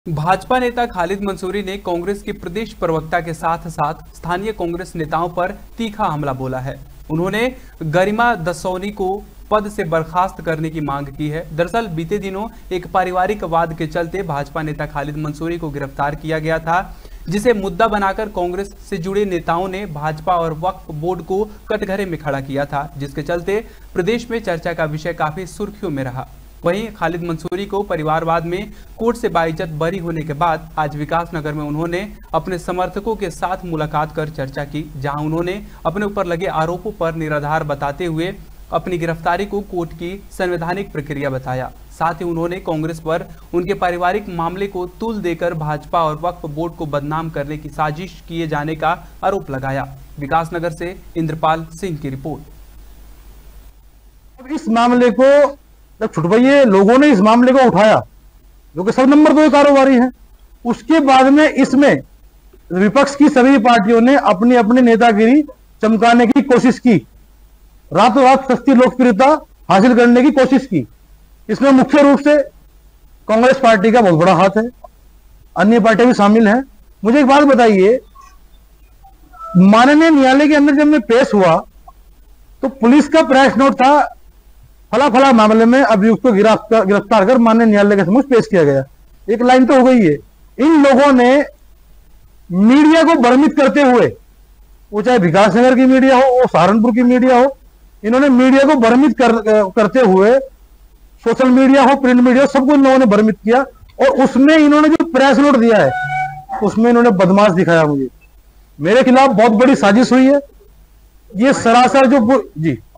भाजपा नेता खालिद मंसूरी ने कांग्रेस की प्रदेश प्रवक्ता के साथ साथ स्थानीय कांग्रेस नेताओं पर तीखा हमला बोला है। उन्होंने गरिमा दसौनी को पद से बर्खास्त करने की मांग की है। दरअसल बीते दिनों एक पारिवारिक वाद के चलते भाजपा नेता खालिद मंसूरी को गिरफ्तार किया गया था, जिसे मुद्दा बनाकर कांग्रेस से जुड़े नेताओं ने भाजपा और वक्फ बोर्ड को कटघरे में खड़ा किया था, जिसके चलते प्रदेश में चर्चा का विषय काफी सुर्खियों में रहा। वहीं खालिद मंसूरी को परिवारवाद में कोर्ट से बाइज्जत बरी होने के बाद आज विकासनगर में उन्होंने अपने समर्थकों के साथ मुलाकात कर चर्चा की, जहां उन्होंने अपने ऊपर लगे आरोपों पर निराधार बताते हुए अपनी गिरफ्तारी को कोर्ट की संवैधानिक प्रक्रिया बताया। साथ ही उन्होंने कांग्रेस पर उनके पारिवारिक मामले को तूल देकर भाजपा और वक्फ बोर्ड को बदनाम करने की साजिश किए जाने का आरोप लगाया। विकासनगर से इंद्रपाल सिंह की रिपोर्ट। इस मामले को जब छुटवाइए लोगों ने इस मामले को उठाया, जो कि सब नंबर 2 कारोबारी है, उसके बाद में इसमें विपक्ष की सभी पार्टियों ने अपनी अपनी नेतागिरी चमकाने की कोशिश की, रातों रात सस्ती लोकप्रियता हासिल करने की कोशिश की। इसमें मुख्य रूप से कांग्रेस पार्टी का बहुत बड़ा हाथ है, अन्य पार्टियां भी शामिल हैं। मुझे एक बात बताइए, माननीय न्यायालय के अंदर जब मैं पेश हुआ तो पुलिस का प्रेस नोट था, फला फला मामले में अभियुक्त को गिरफ्तार कर माननीय न्यायालय के समक्ष पेश किया गया। एक लाइन तो हो गई है। इन लोगों ने मीडिया को भ्रमित करते हुए, वो चाहे विकासनगर की मीडिया हो, वो सहारनपुर की मीडिया हो, इन्होंने मीडिया को भ्रमित करते हुए सोशल मीडिया हो, प्रिंट मीडिया, सबको इन लोगों ने भ्रमित किया। और उसमें इन्होंने जो प्रेस नोट दिया है उसमें इन्होंने बदमाश दिखाया मुझे। मेरे खिलाफ बहुत बड़ी साजिश हुई है। ये सरासर जो जी